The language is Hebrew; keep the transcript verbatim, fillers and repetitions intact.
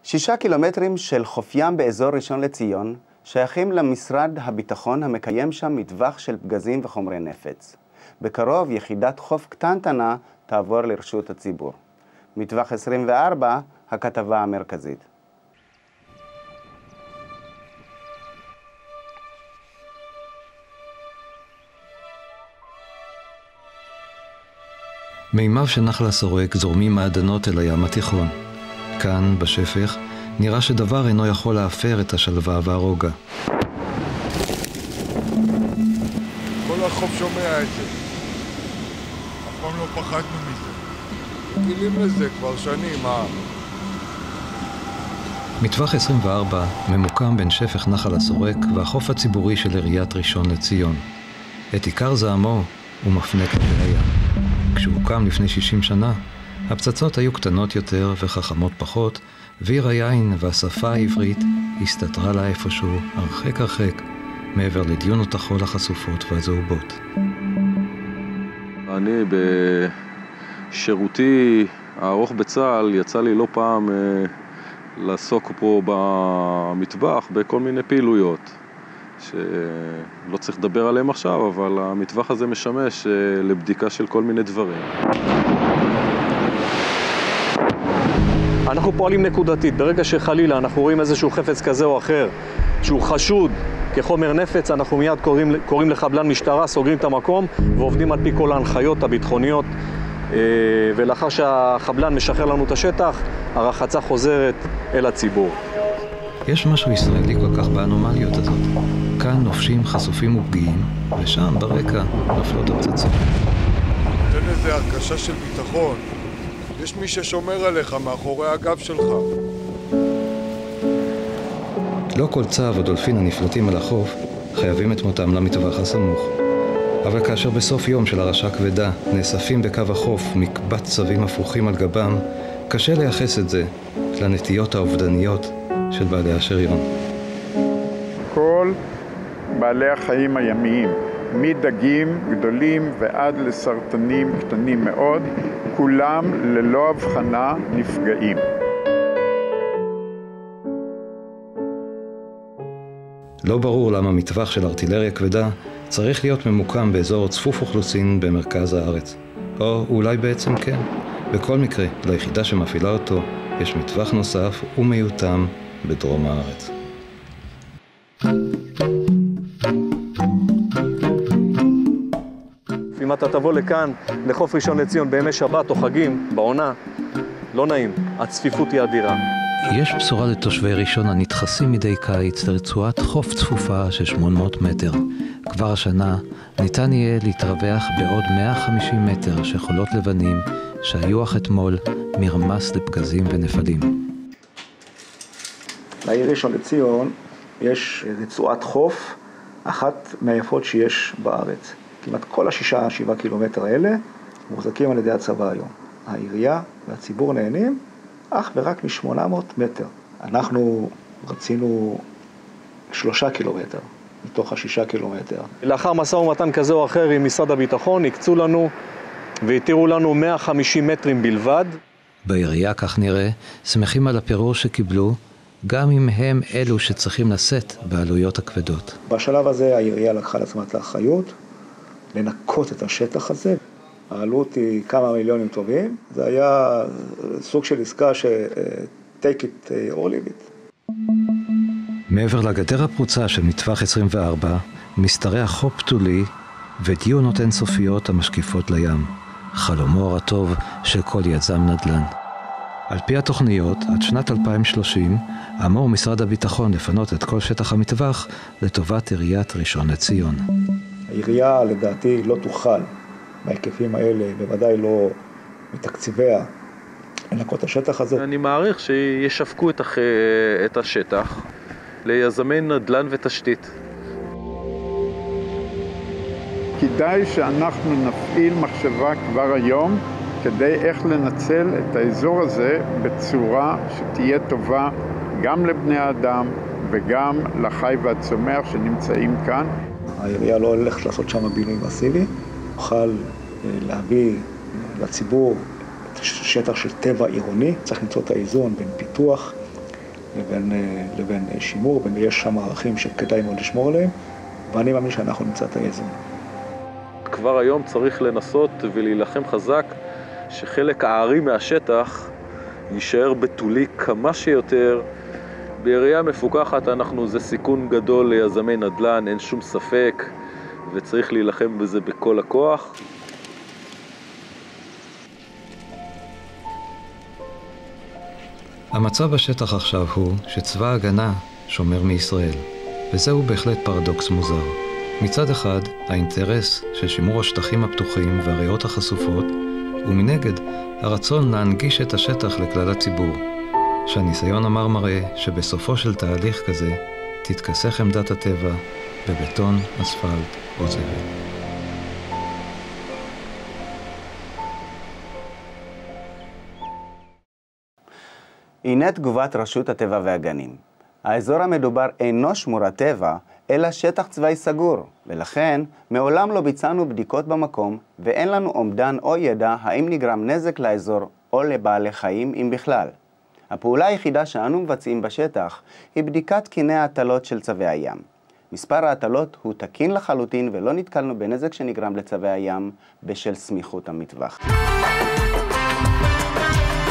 שישה קילומטרים של חוף ים באזור ראשון לציון שייכים למשרד הביטחון המקיים שם מטווח של פגזים וחומרי נפץ. בקרוב יחידת חוף קטנטנה תעבור לרשות הציבור. מטווח עשרים וארבע, הכתבה המרכזית. מימיו של נחל הסורק זורמים מעדנות אל הים התיכון. כאן, בשפך, נראה שדבר אינו יכול להפר את השלווה והרוגע. כל החוף שומע את זה. אף פעם לא פחדנו מזה. גילים לזה כבר שנים, אה? מטווח עשרים וארבע ממוקם בין שפך נחל הסורק והחוף הציבורי של עיריית ראשון לציון. את עיקר זעמו הוא מפנה כלפי הים. כשהוא הוקם לפני שישים שנה, הפצצות היו קטנות יותר וחכמות פחות, ועיר היין והשפה העברית הסתתרה לה איפשהו הרחק הרחק, מעבר לדיונות החול החשופות והזהובות. אני בשירותי הארוך בצה"ל יצא לי לא פעם אה, לעסוק פה במטווח בכל מיני פעילויות, שלא צריך לדבר עליהם עכשיו, אבל המטווח הזה משמש אה, לבדיקה של כל מיני דברים. אנחנו פועלים נקודתית. ברגע שחלילה אנחנו רואים איזשהו חפץ כזה או אחר שהוא חשוד כחומר נפץ, אנחנו מיד קוראים, קוראים לחבלן משטרה, סוגרים את המקום ועובדים על פי כל ההנחיות הביטחוניות, ולאחר שהחבלן משחרר לנו את השטח, הרחצה חוזרת אל הציבור. יש משהו ישראלי כל כך באנומליות הזאת. כאן נופשים חשופים ופגיעים, ושם ברקע נופלות הפצצות. תן איזה הרגשה של ביטחון. יש מי ששומר עליך מאחורי הגב שלך. לא כל צב או דולפין הנפלטים על החוף חייבים את מותם למטווח הסמוך. אבל כאשר בסוף יום של הרעשה כבדה נאספים בקו החוף מקבץ צבים הפוכים על גבם, קשה לייחס את זה לנטיות האובדניות של בעלי השריון. כל בעלי החיים הימיים, מדגים גדולים ועד לסרטנים קטנים מאוד, כולם ללא הבחנה נפגעים. לא ברור למה מטווח של ארטילריה כבדה צריך להיות ממוקם באזור צפוף אוכלוסין במרכז הארץ. או אולי בעצם כן. בכל מקרה, ליחידה שמפעילה אותו יש מטווח נוסף ומיותם בדרום הארץ. אם אתה תבוא לכאן, לחוף ראשון לציון בימי שבת או חגים, בעונה, לא נעים. הצפיפות היא אדירה. יש בשורה לתושבי ראשון הנדחסים מדי קיץ לרצועת חוף צפופה של שמונה מאות מטר. כבר השנה ניתן יהיה להתרווח בעוד מאה וחמישים מטר של חולות לבנים שהיו אך אתמול מרמס לפגזים ונפלים. לעיר ראשון לציון יש רצועת חוף אחת מהיפות שיש בארץ. כמעט כל השישה, שבעה קילומטר האלה מוחזקים על ידי הצבא היום. העירייה והציבור נהנים אך ורק מ-שמונה מאות מטר. אנחנו רצינו שלושה קילומטר מתוך השישה קילומטר. לאחר משא ומתן כזה או אחר עם משרד הביטחון, הקצו לנו והתירו לנו מאה וחמישים מטרים בלבד. בעירייה, כך נראה, שמחים על הפירור שקיבלו, גם אם הם אלו שצריכים לשאת בעלויות הכבדות. בשלב הזה העירייה לקחה לעצמה את האחריות לנקות את השטח הזה. העלות היא כמה מיליונים טובים. זה היה סוג של עסקה ש- take it or leave it. מעבר לגדר הפרוצה של מטווח עשרים וארבע, משתרע חוף פתולי ודיונות אינסופיות המשקיפות לים. חלומו הטוב של כל יזם נדל"ן. על פי התוכניות, עד שנת אלפיים ושלושים, אמור משרד הביטחון לפנות את כל שטח המטווח לטובת עיריית ראשון לציון. העירייה לדעתי לא תוכל בהיקפים האלה, בוודאי לא מתקציביה, לנקות את השטח הזה. אני מעריך שישווקו את, הח... את השטח ליזמי נדל"ן ותשתית. כדאי שאנחנו נפעיל מחשבה כבר היום כדי איך לנצל את האזור הזה בצורה שתהיה טובה גם לבני האדם וגם לחי והצומח שנמצאים כאן. העירייה לא הולכת לעשות שם בינוי מסיבי, נוכל להביא לציבור את שטח של טבע עירוני, צריך למצוא את האיזון בין פיתוח לבין, לבין שימור, ויש שם ערכים שכדאי מאוד לשמור עליהם, ואני מאמין שאנחנו נמצא את האיזון. כבר היום צריך לנסות ולהילחם חזק שחלק הארי מהשטח יישאר בתולי כמה שיותר. בעירייה מפוקחת אנחנו, זה סיכון גדול ליזמי נדל"ן, אין שום ספק, וצריך להילחם בזה בכל הכוח. המצב בשטח עכשיו הוא שצבא ההגנה שומר מישראל, וזהו בהחלט פרדוקס מוזר. מצד אחד, האינטרס של שימור השטחים הפתוחים והריאות החשופות, ומנגד, הרצון להנגיש את השטח לכלל הציבור, שהניסיון אמר מראה שבסופו של תהליך כזה תתכסח עמדת הטבע בבטון, אספלט או זבל. הנה תגובת רשות הטבע והגנים. האזור המדובר אינו שמורת טבע, אלא שטח צבאי סגור, ולכן מעולם לא ביצענו בדיקות במקום, ואין לנו אומדן או ידע האם נגרם נזק לאזור או לבעלי חיים, אם בכלל. הפעולה היחידה שאנו מבצעים בשטח היא בדיקת קיני ההטלות של צבי הים. מספר ההטלות הוא תקין לחלוטין ולא נתקלנו בנזק שנגרם לצבי הים בשל סמיכות המטווח.